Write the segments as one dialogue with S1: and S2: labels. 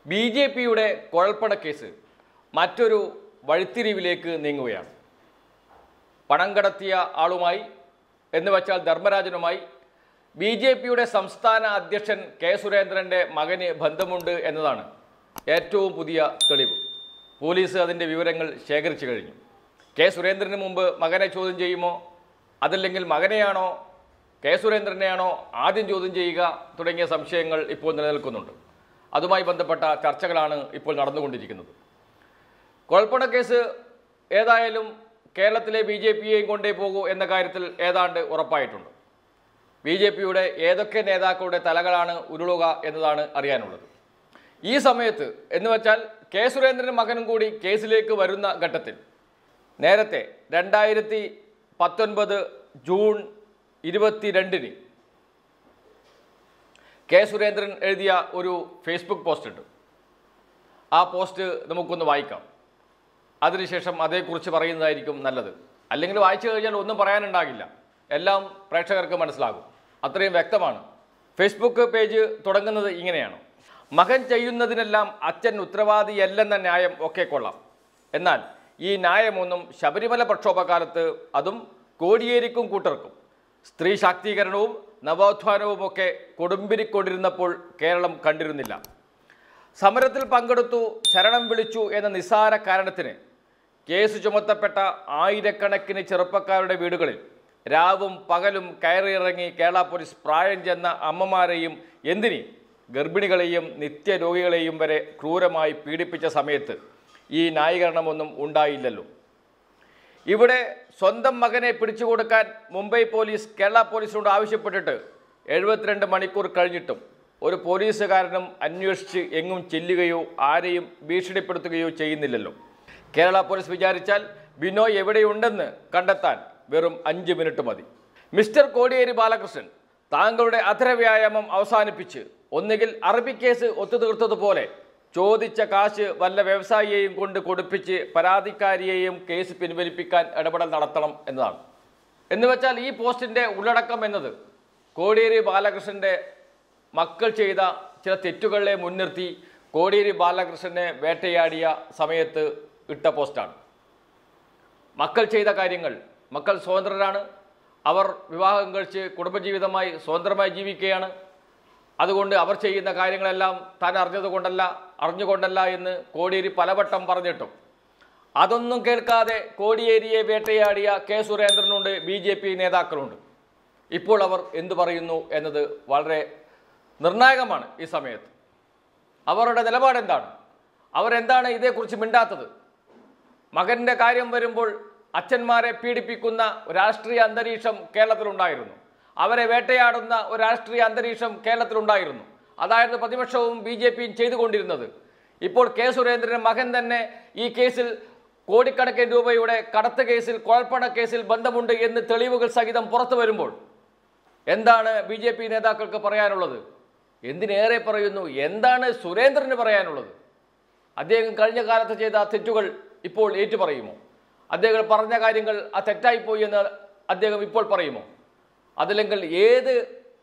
S1: ബി.ജെ.പിയുടെ കുഴൽപ്പണക്കേസ് മറ്റൊരു വഴിത്തിരിവിലേക്ക് നീങ്ങുകയാണ്. പണം കടത്തിയ ആളുമായി എന്നുവെച്ചാൽ ധർമ്മരാജനുമായി ബി.ജെ.പിയുടെ സംസ്ഥാന അധ്യക്ഷൻ കെ. സുരേന്ദ്രൻ്റെ മകന് ബന്ധമുണ്ട് എന്നതാണ് ഏറ്റവും പുതിയ തെളിവ്. പോലീസ് അതിൻ്റെ വിവരങ്ങൾ ശേഖരിച്ചു കഴിഞ്ഞു. കെ. സുരേന്ദ്രന് മുമ്പ് മകനെ ചോദ്യം ചെയ്യുമോ, അതല്ലെങ്കിൽ മകനെയാണോ കെ. സുരേന്ദ്രനെയാണോ ആദ്യം ചോദ്യം ചെയ്യുക തുടങ്ങിയ സംശയങ്ങൾ ഇപ്പോൾ നിലനിൽക്കുന്നുണ്ട്. അതുമായി ബന്ധപ്പെട്ട ചർച്ചകളാണ് ഇപ്പോൾ നടന്നുകൊണ്ടിരിക്കുന്നത്. കുഴൽപ്പണക്കേസ് ഏതായാലും കേരളത്തിലെ ബി.ജെ.പിയെയും കൊണ്ടേ പോകൂ എന്ന കാര്യത്തിൽ ഏതാണ്ട് ഉറപ്പായിട്ടുണ്ട്. ബി.ജെ.പിയുടെ ഏതൊക്കെ നേതാക്കളുടെ തലകളാണ് ഉരുളുക എന്നതാണ് അറിയാനുള്ളത്. ഈ സമയത്ത് എന്നുവെച്ചാൽ കെ. സുരേന്ദ്രനും മകനും കൂടി കേസിലേക്ക് വരുന്ന ഘട്ടത്തിൽ നേരത്തെ 2019 ജൂൺ 22 കെ. സുരേന്ദ്രൻ എഴുതിയ ഒരു ഫേസ്ബുക്ക് പോസ്റ്റ് ഉണ്ട്. ആ പോസ്റ്റ് നമുക്കൊന്ന് വായിക്കാം. അതിനുശേഷം അതേക്കുറിച്ച് പറയുന്നതായിരിക്കും നല്ലത്. അല്ലെങ്കിൽ വായിച്ചു കഴിഞ്ഞാൽ ഒന്നും പറയാനുണ്ടാകില്ല, എല്ലാം പ്രേക്ഷകർക്ക് മനസ്സിലാകും. അത്രയും വ്യക്തമാണ്. ഫേസ്ബുക്ക് പേജ് തുടങ്ങുന്നത് ഇങ്ങനെയാണ്: മകൻ ചെയ്യുന്നതിനെല്ലാം അച്ഛൻ ഉത്തരവാദിയല്ലെന്ന ന്യായം ഒക്കെ കൊള്ളാം. എന്നാൽ ഈ ന്യായമൊന്നും ശബരിമല പ്രക്ഷോഭകാലത്ത്, അതും കോടിയേരിക്കും കൂട്ടർക്കും സ്ത്രീ ശാക്തീകരണവും നവോത്ഥാനവുമൊക്കെ കൊടുമ്പിരിക്കൊണ്ടിരുന്നപ്പോൾ കേരളം കണ്ടിരുന്നില്ല. സമരത്തിൽ പങ്കെടുത്തു, ശരണം വിളിച്ചു എന്ന നിസ്സാര കാരണത്തിന് കേസ് ചുമത്തപ്പെട്ട ആയിരക്കണക്കിന് ചെറുപ്പക്കാരുടെ വീടുകളിൽ രാവും പകലും കയറിയിറങ്ങി കേരള പോലീസ് പ്രായം ചെന്ന അമ്മമാരെയും എന്തിന് ഗർഭിണികളെയും നിത്യരോഗികളെയും വരെ ക്രൂരമായി പീഡിപ്പിച്ച സമയത്ത് ഈ ന്യായീകരണമൊന്നും ഉണ്ടായില്ലല്ലോ. ഇവിടെ സ്വന്തം മകനെ പിടിച്ചുകൊടുക്കാൻ മുംബൈ പോലീസ് കേരള പോലീസിനോട് ആവശ്യപ്പെട്ടിട്ട് 72 മണിക്കൂർ കഴിഞ്ഞിട്ടും ഒരു പോലീസുകാരനും അന്വേഷിച്ച് എങ്ങും ചെല്ലുകയോ ആരെയും ഭീഷണിപ്പെടുത്തുകയോ ചെയ്യുന്നില്ലല്ലോ. കേരള പോലീസ് വിചാരിച്ചാൽ ബിനോയ് എവിടെയുണ്ടെന്ന് കണ്ടെത്താൻ വെറും 5 മിനിറ്റ് മതി. മിസ്റ്റർ കോടിയേരി ബാലകൃഷ്ണൻ, താങ്കളുടെ അധരവ്യായാമം അവസാനിപ്പിച്ച് ഒന്നുകിൽ അറബിക്കേസ് ഒത്തുതീർത്തതുപോലെ ചോദിച്ച കാശ് വല്ല വ്യവസായിയെയും കൊണ്ട് കൊടുപ്പിച്ച് പരാതിക്കാരിയെയും കേസ് പിൻവലിപ്പിക്കാൻ ഇടപെടൽ നടത്തണം എന്നതാണ്. എന്നുവെച്ചാൽ ഈ പോസ്റ്റിൻ്റെ ഉള്ളടക്കം എന്നത് കോടിയേരി ബാലകൃഷ്ണൻ്റെ മക്കൾ ചെയ്ത ചില തെറ്റുകളെ മുൻനിർത്തി കോടിയേരി ബാലകൃഷ്ണനെ വേട്ടയാടിയ സമയത്ത് ഇട്ട പോസ്റ്റാണ്. മക്കൾ ചെയ്ത കാര്യങ്ങൾ, മക്കൾ സ്വതന്ത്രരാണ്, അവർ വിവാഹം കഴിച്ച് കുടുംബജീവിതമായി സ്വതന്ത്രമായി ജീവിക്കുകയാണ്. അതുകൊണ്ട് അവർ ചെയ്യുന്ന കാര്യങ്ങളെല്ലാം താൻ അറിഞ്ഞുകൊണ്ടല്ല എന്ന് കോടിയേരി പലവട്ടം പറഞ്ഞിട്ടും അതൊന്നും കേൾക്കാതെ കോടിയേരിയെ വേട്ടയാടിയ കെ. സുരേന്ദ്രനുണ്ട്, ബി.ജെ.പി നേതാക്കളുണ്ട്. ഇപ്പോൾ അവർ എന്തു പറയുന്നു എന്നത് വളരെ നിർണായകമാണ്. ഈ സമയത്ത് അവരുടെ നിലപാടെന്താണ്? അവരെന്താണ് ഇതേക്കുറിച്ച് മിണ്ടാത്തത്? മകൻ്റെ കാര്യം വരുമ്പോൾ അച്ഛന്മാരെ പീഡിപ്പിക്കുന്ന രാഷ്ട്രീയ അന്തരീക്ഷം കേരളത്തിലുണ്ടായിരുന്നു. അവരെ വേട്ടയാടുന്ന ഒരു രാഷ്ട്രീയ അന്തരീക്ഷം കേരളത്തിലുണ്ടായിരുന്നു. അതായിരുന്നു പ്രതിപക്ഷവും ബി.ജെ.പിയും ചെയ്തുകൊണ്ടിരുന്നത്. ഇപ്പോൾ കെ. സുരേന്ദ്രൻ മകൻ തന്നെ ഈ കേസിൽ കോടിക്കണക്കിന് രൂപയുടെ കടത്ത് കേസിൽ, കുഴൽപ്പണ കേസിൽ ബന്ധമുണ്ട് എന്ന് തെളിവുകൾ സഹിതം പുറത്തു വരുമ്പോൾ എന്താണ് ബി.ജെ.പി നേതാക്കൾക്ക് പറയാനുള്ളത്? എന്തിനേറെ പറയുന്നു, എന്താണ് സുരേന്ദ്രന് പറയാനുള്ളത്? അദ്ദേഹം കഴിഞ്ഞ കാലത്ത് ചെയ്ത തെറ്റുകൾ ഇപ്പോൾ ഏറ്റുപറയുമോ? അദ്ദേഹം പറഞ്ഞ കാര്യങ്ങൾ തെറ്റായിപ്പോയി എന്ന് അദ്ദേഹം ഇപ്പോൾ പറയുമോ? അതല്ലെങ്കിൽ ഏത്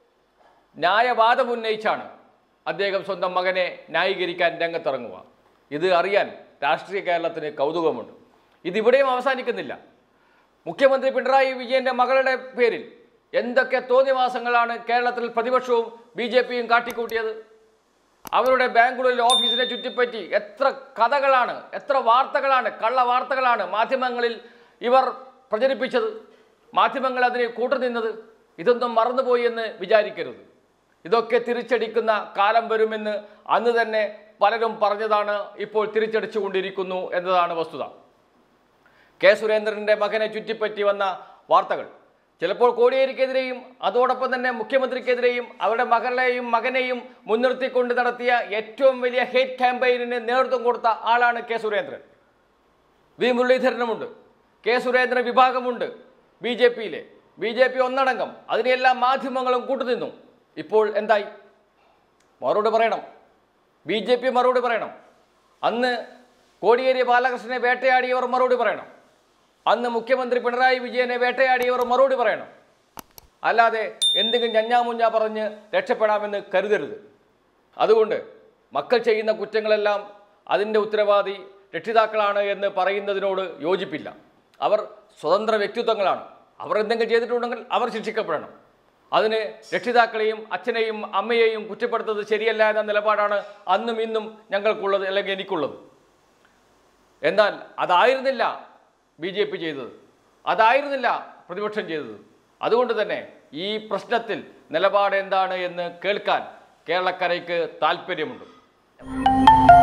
S1: ന്യായവാദം ഉന്നയിച്ചാണ് അദ്ദേഹം സ്വന്തം മകനെ ന്യായീകരിക്കാൻ രംഗത്തിറങ്ങുക? ഇത് അറിയാൻ രാഷ്ട്രീയ കേരളത്തിന് കൗതുകമുണ്ട്. ഇതിവിടെയും അവസാനിക്കുന്നില്ല. മുഖ്യമന്ത്രി പിണറായി വിജയൻ്റെ മകളുടെ പേരിൽ എന്തൊക്കെ തോന്നിവാസങ്ങളാണ് കേരളത്തിൽ പ്രതിപക്ഷവും ബി.ജെ.പിയും കാട്ടിക്കൂട്ടിയത്. അവരുടെ ബാംഗ്ലൂരിലെ ഓഫീസിനെ ചുറ്റിപ്പറ്റി എത്ര കഥകളാണ്, എത്ര വാർത്തകളാണ്, കള്ളവാർത്തകളാണ് മാധ്യമങ്ങളിൽ ഇവർ പ്രചരിപ്പിച്ചത്. മാധ്യമങ്ങൾ അതിനെ കൂട്ടുനിന്നത്. ഇതൊന്നും മറന്നുപോയി എന്ന് വിചാരിക്കരുത്. ഇതൊക്കെ തിരിച്ചടിക്കുന്ന കാലം വരുമെന്ന് അന്ന് തന്നെ പലരും പറഞ്ഞതാണ്. ഇപ്പോൾ തിരിച്ചടിച്ചുകൊണ്ടിരിക്കുന്നു എന്നതാണ് വസ്തുത. കെ. സുരേന്ദ്രൻ്റെ മകനെ ചുറ്റിപ്പറ്റി വന്ന വാർത്തകൾ ചിലപ്പോൾ കോടിയേരിക്കെതിരെയും അതോടൊപ്പം തന്നെ മുഖ്യമന്ത്രിക്കെതിരെയും അവരുടെ മകളെയും മകനെയും മുൻനിർത്തിക്കൊണ്ട് നടത്തിയ ഏറ്റവും വലിയ ഹേറ്റ് ക്യാമ്പയിനിന് നേതൃത്വം കൊടുത്ത ആളാണ് കെ. സുരേന്ദ്രൻ. വി. മുരളീധരനുമുണ്ട്, കെ. സുരേന്ദ്രൻ വിഭാഗമുണ്ട് ബി.ജെ.പിയിലെ. ബി.ജെ.പി ഒന്നടങ്കം അതിനെല്ലാം മാധ്യമങ്ങളും കൂട്ടുനിന്നു. ഇപ്പോൾ എന്തായി? മറുപടി പറയണം. ബി.ജെ.പി മറുപടി പറയണം. അന്ന് കോടിയേരി ബാലകൃഷ്ണനെ വേട്ടയാടിയവർ മറുപടി പറയണം. അന്ന് മുഖ്യമന്ത്രി പിണറായി വിജയനെ വേട്ടയാടിയവർ മറുപടി പറയണം. അല്ലാതെ എന്തെങ്കിലും ഞഞ്ഞാമുഞ്ഞ പറഞ്ഞ് രക്ഷപ്പെടാമെന്ന് കരുതരുത്. അതുകൊണ്ട് മക്കൾ ചെയ്യുന്ന കുറ്റങ്ങളെല്ലാം അതിൻ്റെ ഉത്തരവാദി രക്ഷിതാക്കളാണ് എന്ന് പറയുന്നതിനോട് യോജിപ്പില്ല. അവർ സ്വതന്ത്ര വ്യക്തിത്വങ്ങളാണ്. അവർ എന്തെങ്കിലും ചെയ്തിട്ടുണ്ടെങ്കിൽ അവർ ശിക്ഷിക്കപ്പെടണം. അതിന് രക്ഷിതാക്കളെയും അച്ഛനെയും അമ്മയെയും കുറ്റപ്പെടുത്തുന്നത് ശരിയല്ല എന്ന നിലപാടാണ് അന്നും ഇന്നും ഞങ്ങൾക്കുള്ളത്, അല്ലെങ്കിൽ എനിക്കുള്ളത്. എന്നാൽ അതായിരുന്നില്ല BJP ചെയ്തത്, അതായിരുന്നില്ല പ്രതിപക്ഷം ചെയ്തത്. അതുകൊണ്ട് തന്നെ ഈ പ്രശ്നത്തിൽ നിലപാട് എന്താണ് എന്ന് കേൾക്കാൻ കേരളക്കരയ്ക്ക് താല്പര്യമുണ്ട്.